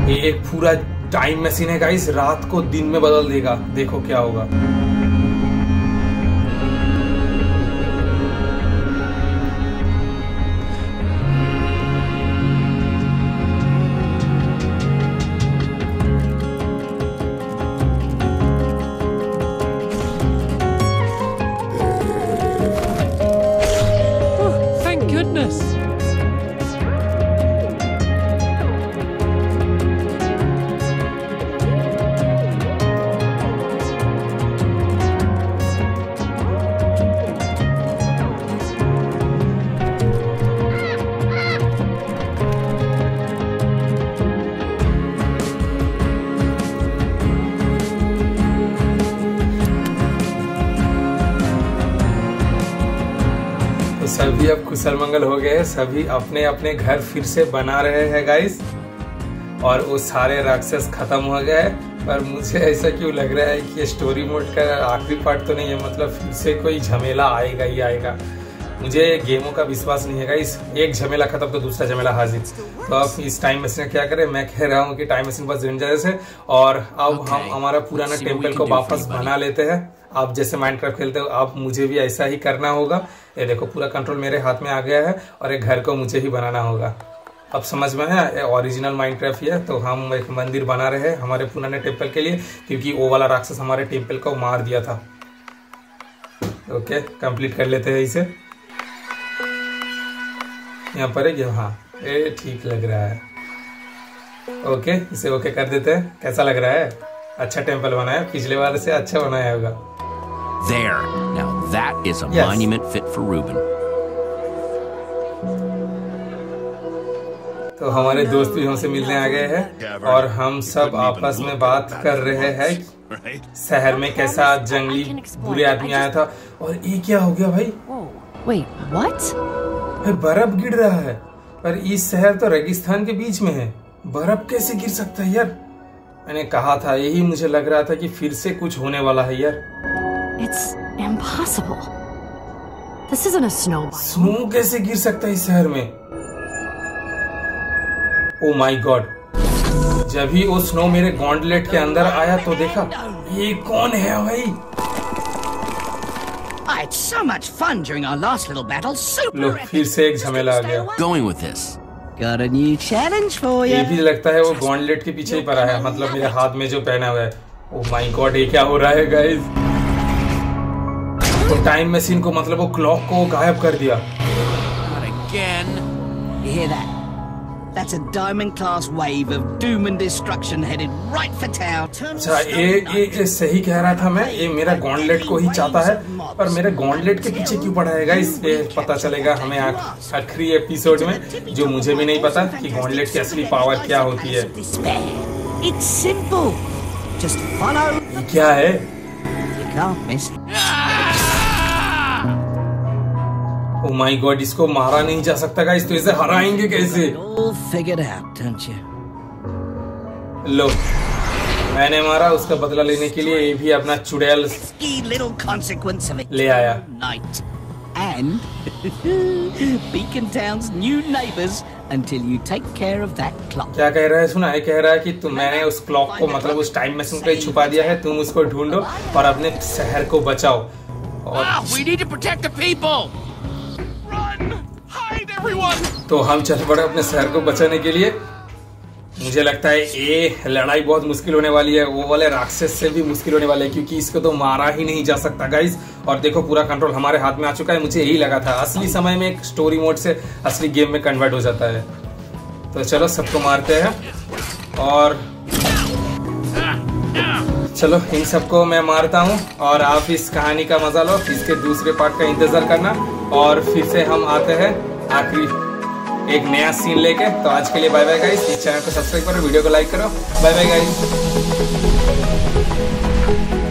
ये एक पूरा टाइम मशीन है गाइस, रात को दिन में बदल देगा। देखो क्या होगा। सभी अब कुशल मंगल हो गए, सभी अपने अपने घर फिर से बना रहे हैं गाइस, और वो सारे राक्षस खत्म हो गए। पर मुझे ऐसा क्यों लग रहा है कि स्टोरी मोड का आखिरी पार्ट तो नहीं है, मतलब फिर से कोई झमेला आएगा ही आएगा। मुझे गेमों का विश्वास नहीं है गाइस, एक झमेला खत्म तो दूसरा झमेला हाजिर। तो अब इस टाइम मशीन क्या करें, मैं कह रहा हूँ कि टाइम मशीन बस डेंजरस है, और अब हम हमारा पुराना टेम्पल को वापस बना लेते हैं। आप जैसे माइनक्राफ्ट खेलते हो, आप मुझे भी ऐसा ही करना होगा। ये देखो पूरा कंट्रोल मेरे हाथ में आ गया है, और एक घर को मुझे ही बनाना होगा। अब समझ में है, ओरिजिनल माइनक्राफ्ट ही है। तो हम एक मंदिर बना रहे हैं हमारे पुराने टेम्पल के लिए, क्योंकि वो वाला राक्षस हमारे टेम्पल को मार दिया था। ओके, कंप्लीट कर लेते हैं इसे। यहाँ पर है, हाँ ये ठीक लग रहा है। ओके, इसे ओके कर देते हैं। कैसा लग रहा है? अच्छा टेम्पल बनाया, पिछले बार से अच्छा बनाया होगा। There. Now that is a monument fit for Reuben. तो हमारे दोस्त भी हमसे मिलने आ गए हैं, और हम सब आपस में बात कर रहे हैं शहर में कैसा जंगली बुरे आदमी आया था। और ये क्या हो गया भाई? Wait, what? भाई बर्फ गिर रहा है, पर इस शहर तो रेगिस्तान के बीच में है, बर्फ कैसे गिर सकता है यार? मैंने कहा था, यही मुझे लग रहा था कि फिर से कुछ होने वाला है यार। It's impossible. This isn't a snow biome. Snow कैसे गिर सकता है इस शहर में? Oh my God! जब ही वो स्नो मेरे गॉन्डलेट के अंदर आया तो देखा, ये कौन है भाई? I had so much fun during our last little battle. लो, फिर से एक झमेला आ गया। Going with this. Got a new challenge for you. ये भी लगता है वो गॉन्डलेट के पीछे ही पड़ा है, मतलब मेरे हाथ में जो पहना हुआ है। Oh my God! ये क्या हो रहा है गाइस? तो टाइम मशीन को, मतलब वो क्लॉक को गायब कर दिया। Not again. You hear that? That's a diamond-class wave of doom and destruction headed right for town. अच्छा, ये सही कह रहा था मैं, ये मेरा गॉन्डलेट को ही चाहता है, पर मेरे गॉन्डलेट के पीछे क्यों पड़ा है गाइस? ये पता चलेगा हमें आखिरी एपिसोड में, जो मुझे भी नहीं पता कि गॉन्डलेट की असली पावर क्या होती है। It's simple. Just follow. ये क्या है? You can't miss. Oh my God, इसको मारा नहीं जा सकता गाइस, तो इसे हराएंगे कैसे? All figured out, don't you? लो, मैंने मारा, उसका बदला लेने के लिए ये भी अपना चुड़ैल little consequence of it ले आया। night. And Beacon Town's new neighbors until you take care of that clock. क्या कह रहा है? सुना है, कह रहा है कि मैंने उस क्लॉक को, मतलब उस टाइम मशीन को छुपा दिया है, तुम उसको ढूंढो और अपने शहर को बचाओ। और We need to protect the people. Run! Hide, everyone! तो हम चल पड़े अपने शहर को बचाने के लिए। मुझे लगता है ये लड़ाई बहुत मुश्किल होने वाली है, वो वाले राक्षस से भी मुश्किल होने वाले है, क्योंकि इसको तो मारा ही नहीं जा सकता गाइस। और देखो पूरा कंट्रोल हमारे हाथ में आ चुका है। मुझे यही लगा था, असली समय में स्टोरी मोड से असली गेम में कन्वर्ट हो जाता है। तो चलो सबको मारते हैं, और चलो इन सबको मैं मारता हूँ, और आप इस कहानी का मजा लो। इसके दूसरे पार्ट का इंतजार करना, और फिर से हम आते हैं आखिरी एक नया सीन लेके। तो आज के लिए बाय बाय गाइस। इस चैनल को सब्सक्राइब करो, वीडियो को लाइक करो। Bye bye guys.